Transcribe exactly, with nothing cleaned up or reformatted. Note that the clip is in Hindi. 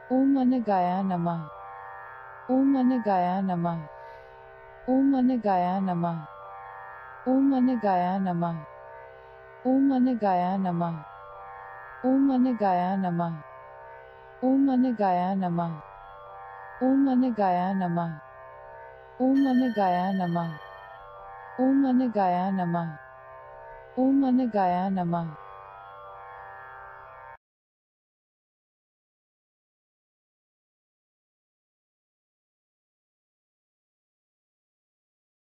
ओम अनगाया नमः। ओम अनगाया नमः। ओम अनगाया नमः। ओम अनगाया नमः। ओम अनगाया नमः। ओम अनगाया नमः। ओम अनगाया नमः। ओम अनगाया नमः। ओम अनगाया नमः। ओम अनगाया नमः। ओम अनगाया नमः।